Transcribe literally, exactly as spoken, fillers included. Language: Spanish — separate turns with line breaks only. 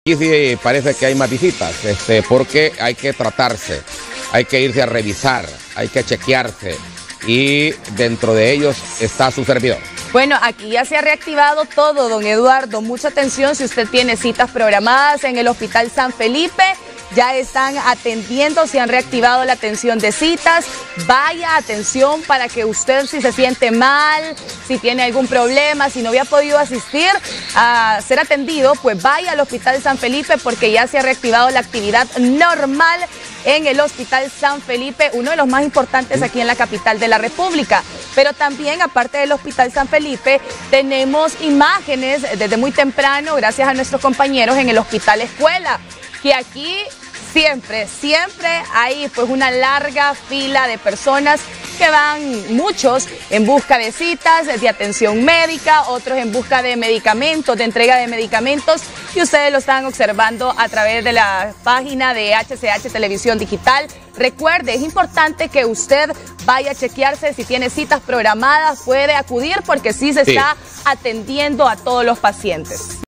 Y sí parece que hay más visitas, este, porque hay que tratarse, hay que irse a revisar, hay que chequearse, y dentro de ellos está su servidor.
Bueno, aquí ya se ha reactivado todo, don Eduardo. Mucha atención si usted tiene citas programadas en el Hospital San Felipe. Ya están atendiendo, se han reactivado la atención de citas. Vaya, atención para que usted, si se siente mal, si tiene algún problema, si no había podido asistir a ser atendido, pues vaya al Hospital San Felipe, porque ya se ha reactivado la actividad normal en el Hospital San Felipe, uno de los más importantes aquí en la capital de la República. Pero también, aparte del Hospital San Felipe, tenemos imágenes desde muy temprano, gracias a nuestros compañeros en el Hospital Escuela, que aquí siempre, siempre hay pues una larga fila de personas que van, muchos en busca de citas, de atención médica, otros en busca de medicamentos, de entrega de medicamentos, y ustedes lo están observando a través de la página de H C H Televisión Digital. Recuerde, es importante que usted vaya a chequearse, si tiene citas programadas, puede acudir, porque sí se está atendiendo a todos los pacientes.